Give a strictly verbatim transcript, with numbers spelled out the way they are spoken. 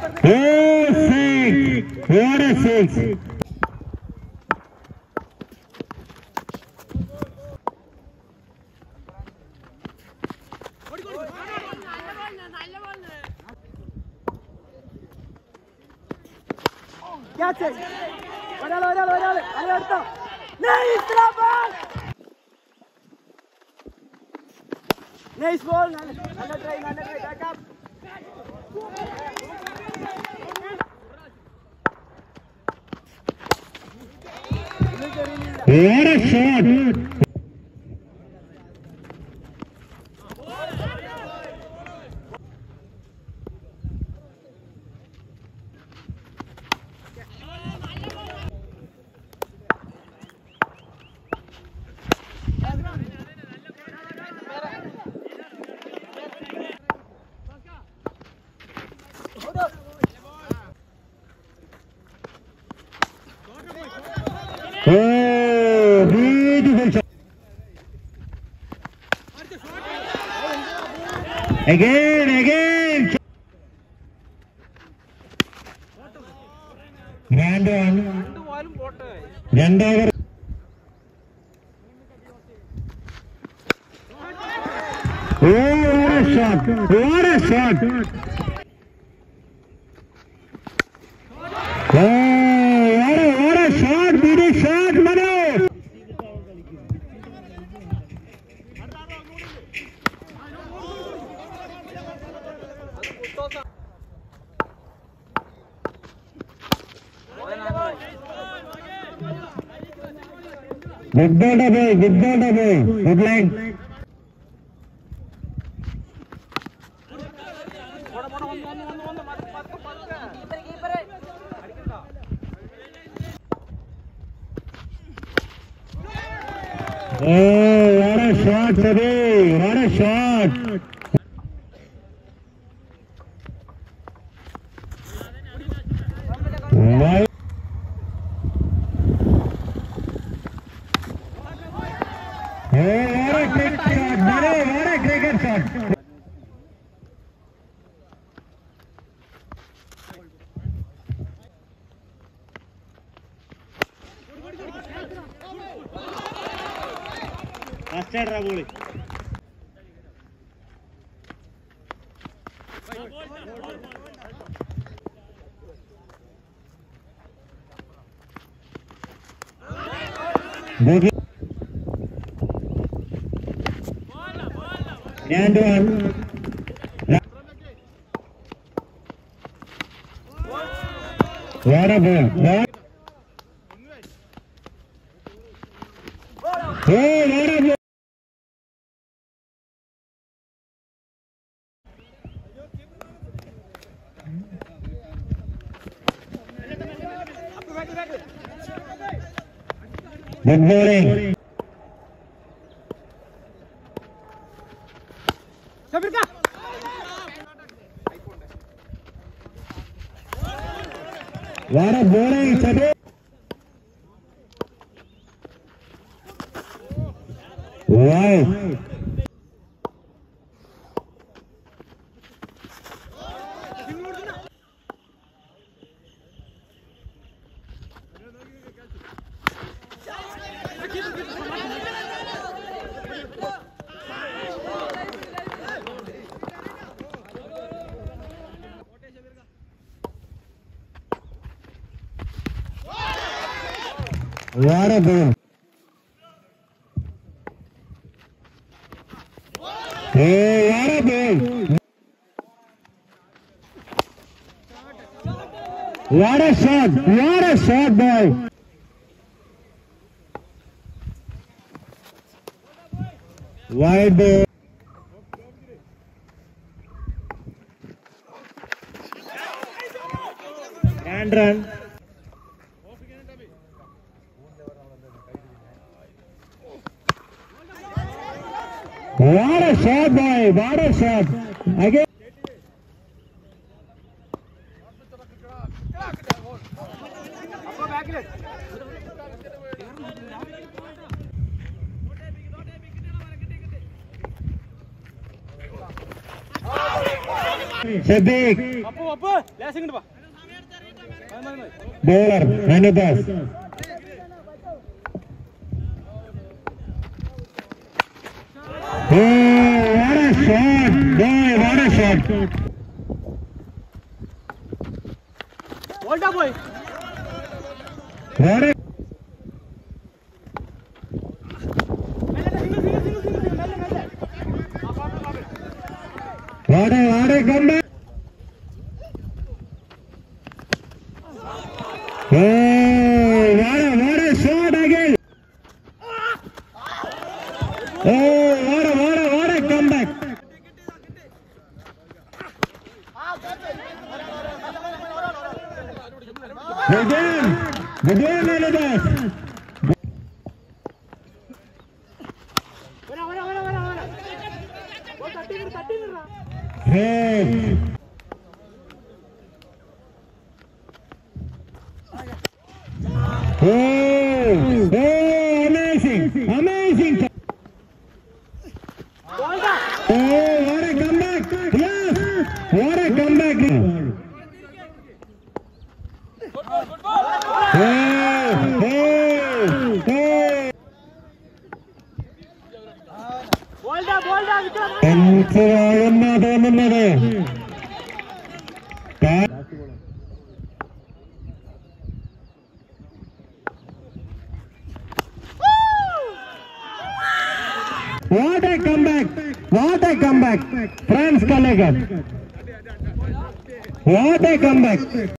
Oh, six! What a six! Catch it! ഒരാൾ ഒരാൾ ഒരാൾ അതെടുത്തോ. Nice ball. Nice ball. നല്ല ട്രൈ നല്ല try back up. What a shot! Oh, beautiful shot. Again, again. Grand one. Grand over. Oh, what a shot. What a shot. Oh, what a, what a shot. Beauty shot, Manu. Good ball, boy. Good ball, boy. Good line. Oh, what a shot, Sabi! What a shot! Why? Oh, what a cricket shot! Manu, what a cricket shot! Master Rabuli. Good. And one. What a ball. What? Oh, what a ball. Good bowling. What a bowling, Sabi. Wow. What a ball. Hey, what a ball. What a shot. What a shot, boy. Wide ball. And run. What a shot, boy! What a shot! Again. Siddiq. Appu Appu ലേശം ഇങ്ങോട്ട് വാ. Bowler Anubhav. Oh, what a shot! Boy, what a shot! Hold up, boy. What a What a what a comeback! Oh, what a what a shot again! Oh, what a what a what a comeback! Again, again, Anubhav. വരാ വരാ വരാ വരാ വരാ. Ball തട്ടി നിർ തട്ടി നിർടാ. Hey. Oh, oh, amazing, amazing. Ball ദാ. Oh, what a comeback. Yes, what a comeback. Oh, oh, oh. Ball ദാ ബോൾ ദാ വിക്രം. എന്തിനാണെന്നാ തോന്നുന്നത്? What a comeback! What a comeback! France colleague. What a comeback!